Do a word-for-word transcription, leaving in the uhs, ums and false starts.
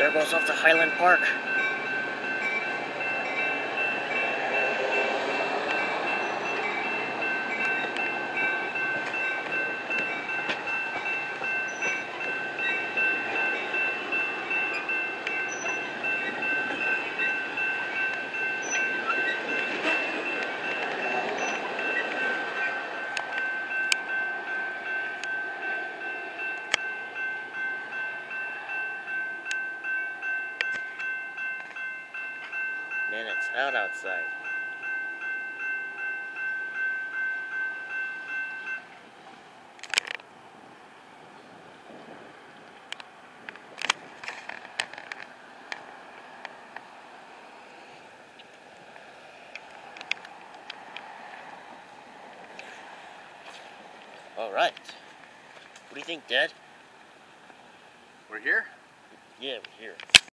there goes off to Highland Park. Man, it's hot outside. All right. What do you think, Dad? We're here? Yeah, we're here.